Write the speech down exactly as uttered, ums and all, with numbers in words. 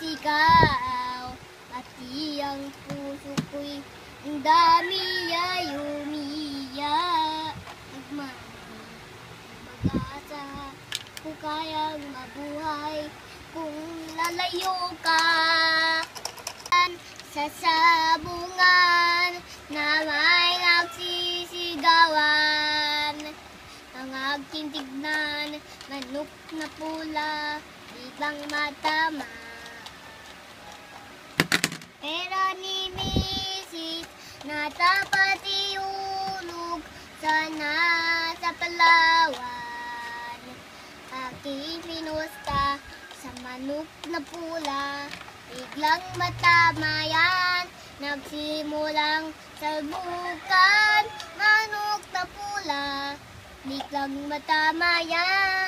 sumisigaw, pati ang puso ko'y ang dami ay umiiyak. Mag-asa kung kayang mabuhay kung lalayo ka sa sabungan na may nagsisigawan. Ang aking tignan, manok na pula, biglang matama. Pero ni Misis na tapat iulog sana sa Palawan. Aking pinusta sa manok na pula, biglang matama yan. Nagsimulang salbukan, manok na pula, biglang matama yan.